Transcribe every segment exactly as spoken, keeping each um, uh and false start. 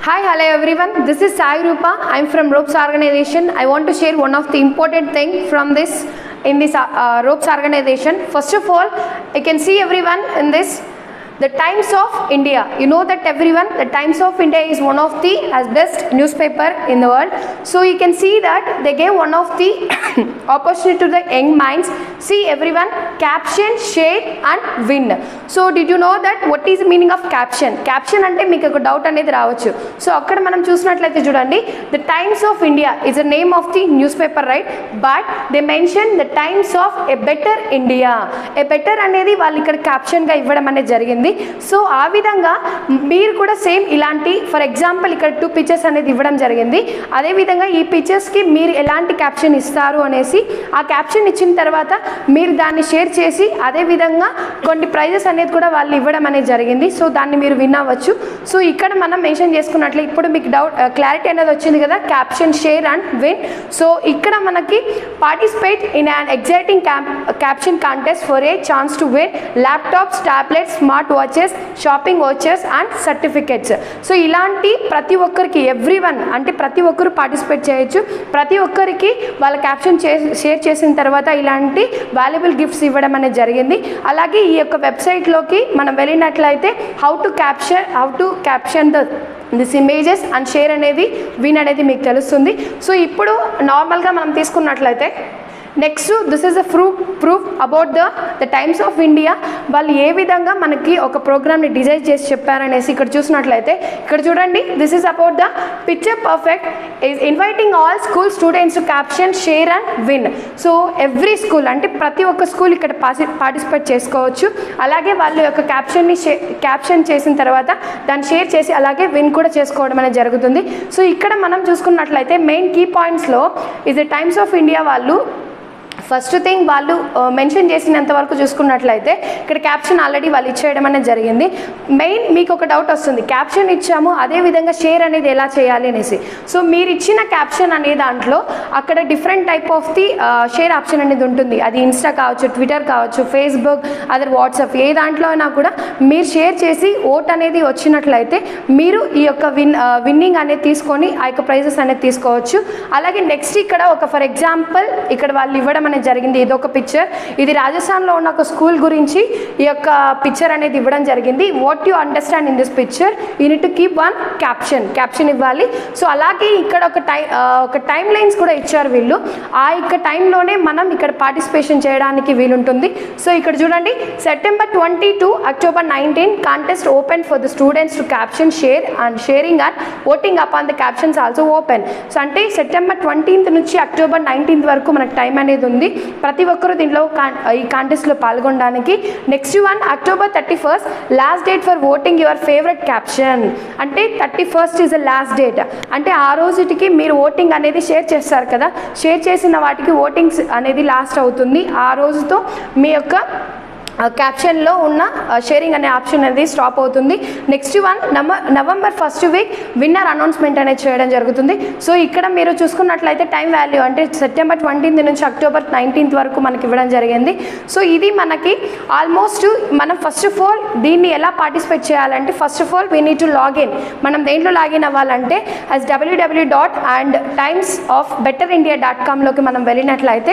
Hi, hello everyone. This is Sai Rupa. I am from Ropes Organization. I want to share one of the important thing from this in this uh, Ropes Organization. First of all, I can see everyone in this. The Times of India. You know that everyone, the Times of India is one of the as best newspaper in the world. So you can see that they gave one of the opportunity to the young minds. See everyone, caption, share and win. So did you know that what is the meaning of caption? Caption ante meeku oka doubt anedi raavachu. So akkada manam chusinattlaithe chudandi, the Times of India is the name of the newspaper, right? But they mention the Times of a better India. A better anedi vallu ikkada caption ga ivvadam anedi jarigindi. So ఆ విధంగా మీరు కూడా same ఇలాంటి for example ఇక్కడ two pictures అనేది ఇవ్వడం జరిగింది. అదేవిధంగా ఈ పిక్చర్స్కి మీరు ఎలాంటి క్యాప్షన్ ఇస్తారు అనేసి ఆ క్యాప్షన్ ఇచ్చిన తర్వాత మీరు దాన్ని షేర్ చేసి అదేవిధంగా కొన్ని ప్రైజెస్ అనేది కూడా వాళ్ళు ఇవ్వడం అనేది జరిగింది. సో దాన్ని మీరు విన్ అవ్వచ్చు. సో ఇక్కడ మనం మెన్షన్ చేసుకున్నట్లే ఇప్పుడు మీకు డౌట్ క్లారిటీ అనేది వచ్చింది కదా, caption, share and win. So ఇక్కడ మనకి participate in an exciting caption contest for a chance to win laptops, tablets, smart watches, shopping watches and certificates. So ఇలాంటి ప్రతి ఒక్కరికి ఎవ్రీ వన్ అంటే ప్రతి ఒక్కరు పార్టిసిపేట్ చేయొచ్చు. ప్రతి ఒక్కరికి వాళ్ళ క్యాప్షన్ షేర్ చేసిన తర్వాత ఇలాంటి వాల్యుబుల్ గిఫ్ట్స్ ఇవ్వడం అనేది జరిగింది. అలాగే ఈ యొక్క వెబ్సైట్లోకి మనం వెళ్ళినట్లయితే how to caption how to caption the this images and share అనేది విన్ అనేది మీకు తెలుస్తుంది. సో ఇప్పుడు నార్మల్గా మనం తీసుకున్నట్లయితే next this is a proof proof about the the Times of India. వాళ్ళు ఏ విధంగా మనకి ఒక ప్రోగ్రామ్ని డిజైన్ చేసి చెప్పారనేసి ఇక్కడ చూసినట్లయితే ఇక్కడ చూడండి, this is about the picture perfect is inviting all school students to caption, share and win. So every school అంటే ప్రతి ఒక్క స్కూల్ ఇక్కడ పార్టిసిపేట్ చేసుకోవచ్చు. అలాగే వాళ్ళ యొక్క క్యాప్షన్ని షే క్యాప్షన్ చేసిన తర్వాత దాన్ని షేర్ చేసి అలాగే విన్ కూడా చేసుకోవడం అనేది జరుగుతుంది. సో ఇక్కడ మనం చూసుకున్నట్లయితే మెయిన్ కీ పాయింట్స్లో ఇది టైమ్స్ ఆఫ్ ఇండియా వాళ్ళు ఫస్ట్ థింగ్ వాళ్ళు మెన్షన్ చేసినంత వరకు చూసుకున్నట్లయితే ఇక్కడ క్యాప్షన్ ఆల్రెడీ వాళ్ళు ఇచ్చేయడం అనేది జరిగింది. మెయిన్ మీకు ఒక డౌట్ వస్తుంది, క్యాప్షన్ ఇచ్చాము అదేవిధంగా షేర్ అనేది ఎలా చేయాలి అనేసి. సో మీరు ఇచ్చిన క్యాప్షన్ అనే దాంట్లో అక్కడ different type of the share option అనేది ఉంటుంది. అది ఇన్స్టా కావచ్చు, ట్విట్టర్ కావచ్చు, ఫేస్బుక్, అదర్ వాట్సాప్, ఏ దాంట్లో అయినా కూడా మీరు షేర్ చేసి ఓట్ అనేది వచ్చినట్లయితే మీరు ఈ యొక్క విన్ విన్నింగ్ అనేది తీసుకొని ఆ యొక్క ప్రైజెస్ అనేది తీసుకోవచ్చు. అలాగే నెక్స్ట్ ఇక్కడ ఒక ఫర్ ఎగ్జాంపుల్ ఇక్కడ వాళ్ళు ఇవ్వడం అనేది జరిగింది. ఇది ఒక పిక్చర్, ఇది రాజస్థాన్లో ఉన్న ఒక స్కూల్ గురించి ఈ యొక్క పిక్చర్ అనేది ఇవ్వడం జరిగింది. What you understand in this picture, you need to keep one caption caption ఇవ్వాలి. సో అలాగే ఇక్కడ ఒక టైం ఒక టైం లైన్స్ కూడా ఇచ్చారు వీళ్ళు. ఆ యొక్క టైంలోనే మనం ఇక్కడ పార్టిసిపేషన్ చేయడానికి వీలుంటుంది. సో ఇక్కడ చూడండి, September twenty to October nineteen contest open for the students to caption, share and sharing and voting up on the captions also open. So అంటే సెప్టెంబర్ ట్వంటీన్త్ నుంచి అక్టోబర్ నైన్టీన్త్ వరకు మనకు టైం అనేది ఉంది ప్రతి ఒక్కరు దీంట్లో ఈ కాంటెస్ట్లో పాల్గొనడానికి. Next one October thirty first last date for voting your favourite caption. అంటే thirty first is the last date. అంటే ఆ రోజుకి మీరు ఓటింగ్ అనేది షేర్ చేస్తారు కదా, షేర్ చేసిన వాటికి ఓటింగ్స్ అనేది లాస్ట్ అవుతుంది. ఆ రోజుతో మీ యొక్క క్యాప్షన్లో ఉన్న షేరింగ్ అనే ఆప్షన్ అనేది స్టాప్ అవుతుంది. నెక్స్ట్ వన్ నవ November first week winner announcement అనేది చేయడం జరుగుతుంది. సో ఇక్కడ మీరు చూసుకున్నట్లయితే టైం వాల్యూ అంటే సెప్టెంబర్ ట్వంటీన్త్ నుంచి అక్టోబర్ నైన్టీన్త్ వరకు మనకి ఇవ్వడం జరిగింది. సో ఇది మనకి ఆల్మోస్ట్ మనం ఫస్ట్ ఆఫ్ ఆల్ దీన్ని ఎలా పార్టిసిపేట్ చేయాలంటే first of all we need to login. మనం దేంట్లో లాగిన్ అవ్వాలంటే యాజ్ డబ్ల్యూడబ్ల్యూ dot and Times of better India dot కామ్లోకి మనం వెళ్ళినట్లయితే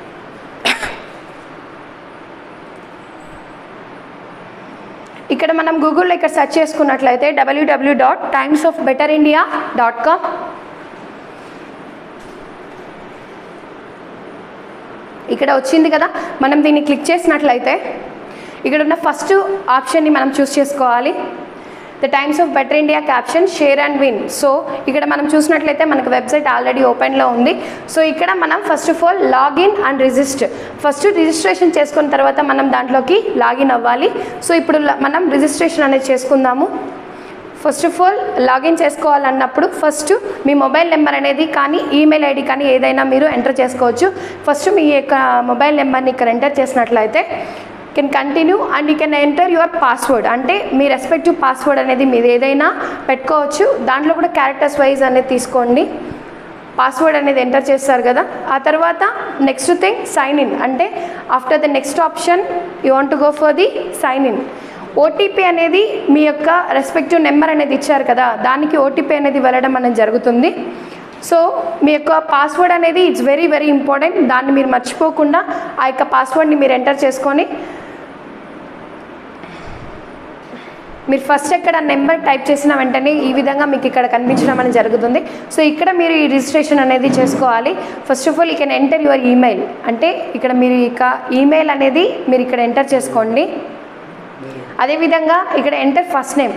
ఇక్కడ మనం గూగుల్లో ఇక్కడ సెర్చ్ చేసుకున్నట్లయితే డబ్ల్యూడబ్ల్యూ dot Times of better India dot com ఇక్కడ వచ్చింది కదా. మనం దీన్ని క్లిక్ చేసినట్లయితే ఇక్కడ ఉన్న ఫస్ట్ ఆప్షన్ని మనం చూస్ చేసుకోవాలి. The Times of better India caption, share and win. So ఇక్కడ మనం చూసినట్లయితే మనకు వెబ్సైట్ ఆల్రెడీ ఓపెన్లో ఉంది. సో ఇక్కడ మనం first of all login and register. First registration చేసుకున్న తర్వాత మనం దాంట్లోకి లాగిన్ అవ్వాలి. సో ఇప్పుడు మనం రిజిస్ట్రేషన్ అనేది చేసుకుందాము. ఫస్ట్ ఆఫ్ ఆల్ లాగిన్ చేసుకోవాలన్నప్పుడు ఫస్ట్ మీ మొబైల్ నెంబర్ అనేది కానీ ఈమెయిల్ ఐడి కానీ ఏదైనా మీరు ఎంటర్ చేసుకోవచ్చు. ఫస్ట్ మీ యొక్క మొబైల్ నెంబర్ని ఇక్కడ ఎంటర్ చేసినట్లయితే can continue and you can enter your password. అంటే మీ రెస్పెక్టివ్ పాస్వర్డ్ అనేది మీరు ఏదైనా పెట్టుకోవచ్చు. దాంట్లో కూడా క్యారెక్టర్స్ వైజ్ అనేది తీసుకోండి. పాస్వర్డ్ అనేది ఎంటర్ చేస్తారు కదా. ఆ తర్వాత నెక్స్ట్ థింగ్ సైన్ ఇన్. అంటే after the next option you want to go for the sign in. OTP అనేది మీ యొక్క రెస్పెక్టివ్ నెంబర్ అనేది ఇచ్చారు కదా, దానికి ఓటీపీ అనేది వెళ్ళడం అనేది జరుగుతుంది. సో మీ యొక్క పాస్వర్డ్ అనేది ఇట్స్ వెరీ వెరీ ఇంపార్టెంట్. దాన్ని మీరు మర్చిపోకుండా ఆ యొక్క పాస్వర్డ్ని మీరు ఎంటర్ చేసుకొని మీరు ఫస్ట్ ఎక్కడ నెంబర్ టైప్ చేసిన వెంటనే ఈ విధంగా మీకు ఇక్కడ కనిపించడం అనేది జరుగుతుంది. సో ఇక్కడ మీరు ఈ రిజిస్ట్రేషన్ అనేది చేసుకోవాలి. First of all you can enter your email, అంటే ఇక్కడ మీరు ఇక ఈమెయిల్ అనేది మీరు ఇక్కడ ఎంటర్ చేసుకోండి. అదేవిధంగా ఇక్కడ ఎంటర్ ఫస్ట్ నేమ్,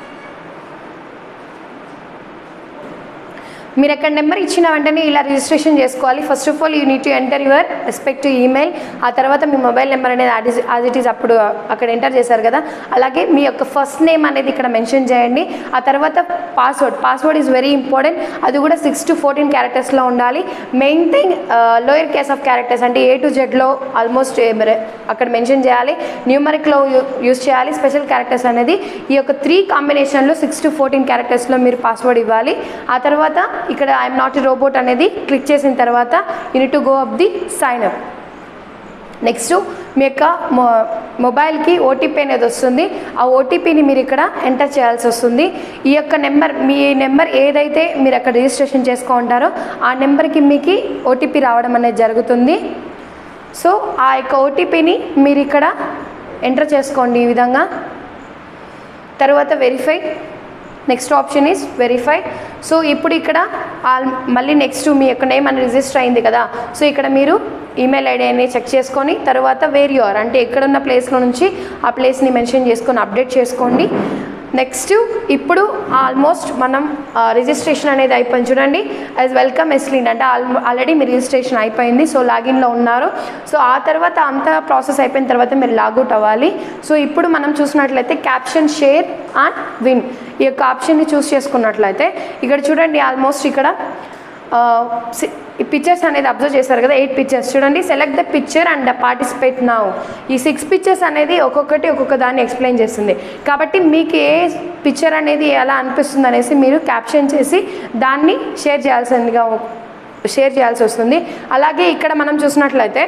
మీరు ఎక్కడ నెంబర్ ఇచ్చిన వెంటనే ఇలా రిజిస్ట్రేషన్ చేసుకోవాలి. First of all you need to enter your respective email, ఆ తర్వాత మీ మొబైల్ నెంబర్ అనేది యాజ్ యాజ్ ఇట్ ఈస్ అప్పుడు అక్కడ ఎంటర్ చేశారు కదా, అలాగే మీ యొక్క ఫస్ట్ నేమ్ అనేది ఇక్కడ మెన్షన్ చేయండి. ఆ తర్వాత password, password is very important, అది కూడా సిక్స్ టు ఫోర్టీన్ క్యారెక్టర్స్లో ఉండాలి. Main thing lower case of characters, అంటే ఏ టు జెడ్లో ఆల్మోస్ట్ అక్కడ మెన్షన్ చేయాలి. న్యూమరిక్లో యూస్ చేయాలి. స్పెషల్ క్యారెక్టర్స్ అనేది ఈ యొక్క త్రీ కాంబినేషన్లో సిక్స్ టు ఫోర్టీన్ క్యారెక్టర్స్లో మీరు పాస్వర్డ్ ఇవ్వాలి. ఆ తర్వాత ఇక్కడ ఐఎమ్ నాట్ ఎ రోబోట్ అనేది క్లిక్ చేసిన తర్వాత you need to go up the sign up. Next మీ యొక్క మొ మొబైల్కి ఓటీపీ అనేది వస్తుంది. ఆ ఓటీపీని మీరు ఇక్కడ ఎంటర్ చేయాల్సి వస్తుంది. ఈ యొక్క నెంబర్, మీ నెంబర్ ఏదైతే మీరు అక్కడ రిజిస్ట్రేషన్ చేసుకుంటారో ఆ నెంబర్కి మీకు ఓటీపీ రావడం అనేది జరుగుతుంది. సో ఆ యొక్క ఓటీపీని మీరు ఇక్కడ ఎంటర్ చేసుకోండి ఈ విధంగా. తర్వాత verify, next option is verify. So ఇప్పుడు ఇక్కడ మళ్ళీ నెక్స్ట్ మీ యొక్క నేమ్ అని రిజిస్టర్ అయింది కదా, సో ఇక్కడ మీరు ఈమెయిల్ ఐడి అనేది చెక్ చేసుకొని తర్వాత వేర్ యు ఆర్, అంటే ఎక్కడున్న ప్లేస్లో నుంచి ఆ ప్లేస్ని మెన్షన్ చేసుకొని అప్డేట్ చేసుకోండి. నెక్స్ట్ ఇప్పుడు ఆల్మోస్ట్ మనం రిజిస్ట్రేషన్ అనేది అయిపోయింది చూడండి. యాజ్ వెల్కమ్ ఎస్లీన్ అంటే ఆల్రెడీ మీ రిజిస్ట్రేషన్ అయిపోయింది. సో లాగిన్లో ఉన్నారు. సో ఆ తర్వాత అంతా ప్రాసెస్ అయిపోయిన తర్వాత మీరు లాగౌట్ అవ్వాలి. సో ఇప్పుడు మనం చూసినట్లయితే క్యాప్షన్, షేర్ అండ్ విన్ ఈ యొక్క ఆప్షన్ని చూస్ చేసుకున్నట్లయితే ఇక్కడ చూడండి ఆల్మోస్ట్ ఇక్కడ ఈ పిక్చర్స్ అనేది అబ్జర్వ్ చేశారు కదా, ఎయిట్ పిక్చర్స్ చూడండి. Select the picture and participate now. ఈ సిక్స్ పిక్చర్స్ అనేది ఒక్కొక్కటి ఒక్కొక్క దాన్ని ఎక్స్ప్లెయిన్ చేస్తుంది. కాబట్టి మీకు ఏ పిక్చర్ అనేది ఎలా అనిపిస్తుంది అనేసి మీరు క్యాప్షన్ చేసి దాన్ని షేర్ చేయాల్సిందిగా షేర్ చేయాల్సి వస్తుంది. అలాగే ఇక్కడ మనం చూసినట్లయితే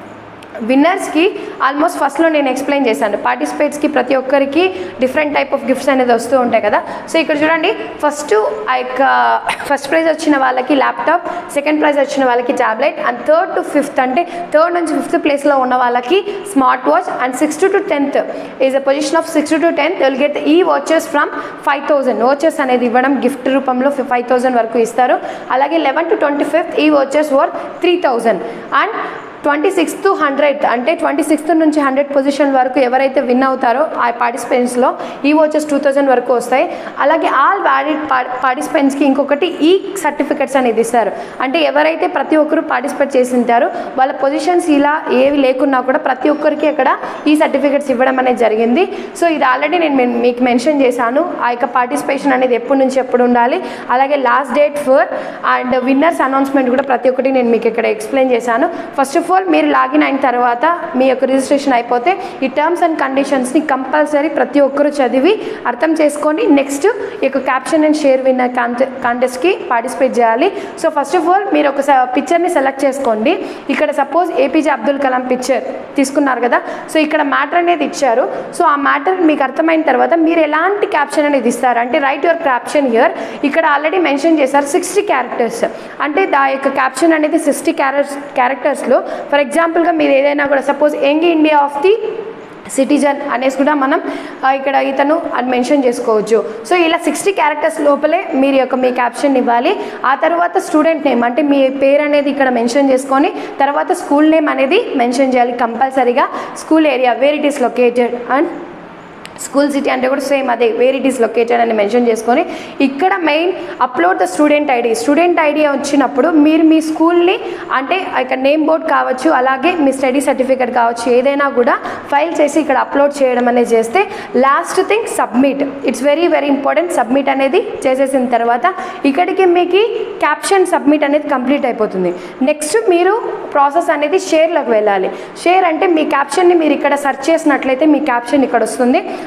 విన్నర్స్కి ఆల్మోస్ట్ ఫస్ట్లో నేను ఎక్స్ప్లెయిన్ చేశాను, పార్టిసిపేట్స్కి ప్రతి ఒక్కరికి డిఫరెంట్ టైప్ ఆఫ్ గిఫ్ట్స్ అనేది వస్తూ ఉంటాయి కదా. సో ఇక్కడ చూడండి ఫస్ట్ ఆ యొక్క ఫస్ట్ ప్రైజ్ వచ్చిన వాళ్ళకి ల్యాప్టాప్, సెకండ్ ప్రైజ్ వచ్చిన వాళ్ళకి tablet, and third to fifth అంటే థర్డ్ నుంచి ఫిఫ్త్ ప్లేస్లో ఉన్న వాళ్ళకి smart watch, and sixth to tenth is a position of sixth to tenth will get ఈ watches from five thousand watches అనేది ఇవ్వడం గిఫ్ట్ రూపంలో ఫైవ్ థౌసండ్ వరకు ఇస్తారు. అలాగే లెవెన్ టు ట్వంటీ ఫిఫ్త్ ఈ watches worth three thousand and twenty sixth hundred అంటే twenty sixth నుంచి హండ్రెడ్ పొజిషన్ వరకు ఎవరైతే విన్ అవుతారో ఆ పార్టిసిపెంట్స్లో ఈ వాచెస్ టూ థౌజండ్ వరకు వస్తాయి. అలాగే ఆల్ వ్యాలిడ్ పార్టిసిపెంట్స్కి ఇంకొకటి ఈ సర్టిఫికెట్స్ అనేది ఇస్తారు. అంటే ఎవరైతే ప్రతి ఒక్కరు పార్టిసిపేట్ చేసి ఉంటారో వాళ్ళ పొజిషన్స్ ఇలా ఏవి లేకున్నా కూడా ప్రతి ఒక్కరికి అక్కడ ఈ సర్టిఫికెట్స్ ఇవ్వడం అనేది జరిగింది. సో ఇది ఆల్రెడీ నేను మీకు మెన్షన్ చేశాను. ఆ యొక్క పార్టిసిపేషన్ అనేది ఎప్పటి నుంచి ఎప్పుడు ఉండాలి, అలాగే last date for and winners announcement కూడా ప్రతి ఒక్కటి నేను మీకు ఇక్కడ ఎక్స్ప్లెయిన్ చేశాను. ఫస్ట్ ఆఫ్ ఆల్ మీరు లాగిన్ అయిన తర్వాత మీ యొక్క రిజిస్ట్రేషన్ అయిపోతే ఈ టర్మ్స్ అండ్ కండిషన్స్ని కంపల్సరీ ప్రతి ఒక్కరు చదివి అర్థం చేసుకొని నెక్స్ట్ ఈ యొక్క క్యాప్షన్ అండ్ షేర్ విన్నర్ కాంటె కాంటెస్ట్కి పార్టిసిపేట్ చేయాలి. సో ఫస్ట్ ఆఫ్ ఆల్ మీరు ఒక పిక్చర్ని సెలెక్ట్ చేసుకోండి. ఇక్కడ suppose APJ Abdul Kalam picture తీసుకున్నారు కదా, సో ఇక్కడ మ్యాటర్ అనేది ఇచ్చారు. సో ఆ మ్యాటర్ మీకు అర్థమైన తర్వాత మీరు ఎలాంటి క్యాప్షన్ అనేది ఇస్తారు అంటే రైట్ యువర్ క్యాప్షన్ హియర్. ఇక్కడ ఆల్రెడీ మెన్షన్ చేశారు సిక్స్టీ క్యారెక్టర్స్, అంటే దా యొక్క క్యాప్షన్ అనేది సిక్స్టీ క్యారెక్టర్స్ క్యారెక్టర్స్లో ఫర్ ఎగ్జాంపుల్గా మీరు ఏదైనా కూడా suppose young India of the citizen అనేసి కూడా మనం ఇక్కడ ఇతను అని మెన్షన్ చేసుకోవచ్చు. సో ఇలా సిక్స్టీ క్యారెక్టర్స్ లోపలే మీరు యొక్క మీ క్యాప్షన్ ఇవ్వాలి. ఆ తర్వాత స్టూడెంట్ నేమ్ అంటే మీ పేరు అనేది ఇక్కడ మెన్షన్ చేసుకొని తర్వాత స్కూల్ నేమ్ అనేది మెన్షన్ చేయాలి కంపల్సరీగా. School area where it is located and school city అంటే కూడా సేమ్ అదే వేర్ ఇట్ ఈస్ లొకేటెడ్ అని మెన్షన్ చేసుకొని ఇక్కడ main upload the student ID. Student ID వచ్చినప్పుడు మీరు మీ స్కూల్ని అంటే ఇక్కడ నేమ్ బోర్డ్ కావచ్చు, అలాగే మీ స్టడీ సర్టిఫికేట్ కావచ్చు, ఏదైనా కూడా ఫైల్ చేసి ఇక్కడ అప్లోడ్ చేయడం అనేది చేస్తే last thing submit. It's very very important. Submit అనేది చేసేసిన తర్వాత ఇక్కడికి మీకు క్యాప్షన్ సబ్మిట్ అనేది కంప్లీట్ అయిపోతుంది. నెక్స్ట్ మీరు ప్రాసెస్ అనేది షేర్లోకి వెళ్ళాలి. షేర్ అంటే మీ క్యాప్షన్ని మీరు ఇక్కడ సెర్చ్ చేసినట్లయితే మీ క్యాప్షన్ ఇక్కడ వస్తుంది.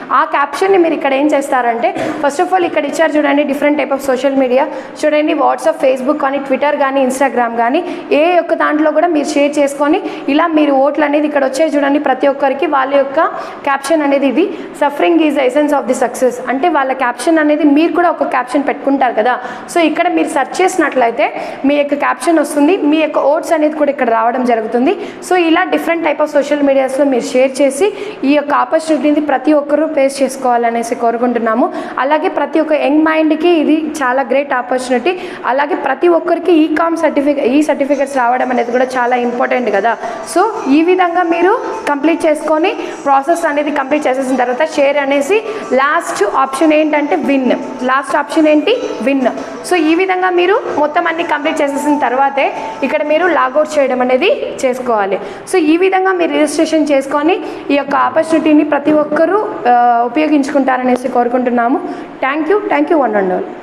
ఆ క్యాప్షన్ని మీరు ఇక్కడ ఏం చేస్తారంటే ఫస్ట్ ఆఫ్ ఆల్ ఇక్కడ ఇచ్చారు చూడండి different type of social media చూడండి, వాట్సాప్, ఫేస్బుక్ కానీ, ట్విట్టర్ కానీ, ఇన్స్టాగ్రామ్ కానీ ఏ ఒక్క దాంట్లో కూడా మీరు షేర్ చేసుకొని ఇలా మీరు ఓట్లు అనేది ఇక్కడ వచ్చే చూడండి ప్రతి ఒక్కరికి వాళ్ళ యొక్క క్యాప్షన్ అనేది ఇది suffering is the essence of the success అంటే వాళ్ళ క్యాప్షన్ అనేది మీరు కూడా ఒక క్యాప్షన్ పెట్టుకుంటారు కదా. సో ఇక్కడ మీరు సెర్చ్ చేసినట్లయితే మీ యొక్క క్యాప్షన్ వస్తుంది, మీ యొక్క ఓట్స్ అనేది కూడా ఇక్కడ రావడం జరుగుతుంది. సో ఇలా డిఫరెంట్ టైప్ ఆఫ్ సోషల్ మీడియాస్లో మీరు షేర్ చేసి ఈ యొక్క ఆపర్చునిటీని ప్రతి ఒక్కరూ ఫేస్ చేసుకోవాలనేసి కోరుకుంటున్నాము. అలాగే ప్రతి ఒక్క యంగ్ మైండ్కి ఇది చాలా గ్రేట్ ఆపర్చునిటీ. అలాగే ప్రతి ఒక్కరికి ఈ కామ్ సర్టిఫికేట్ ఈ సర్టిఫికేట్స్ రావడం అనేది కూడా చాలా ఇంపార్టెంట్ కదా. సో ఈ విధంగా మీరు కంప్లీట్ చేసుకొని ప్రాసెస్ అనేది కంప్లీట్ చేసేసిన తర్వాత షేర్ అనేసి లాస్ట్ ఆప్షన్ ఏంటంటే విన్, లాస్ట్ ఆప్షన్ ఏంటి విన్. సో ఈ విధంగా మీరు మొత్తం అన్ని కంప్లీట్ చేసేసిన తర్వాతే ఇక్కడ మీరు లాగౌట్ చేయడం అనేది చేసుకోవాలి. సో ఈ విధంగా మీరు రిజిస్ట్రేషన్ చేసుకొని ఈ యొక్క ఆపర్చునిటీని ప్రతి ఒక్కరూ ఉపయోగించుకుంటారనేసి కోరుకుంటున్నాము. Thank you thank you one and all.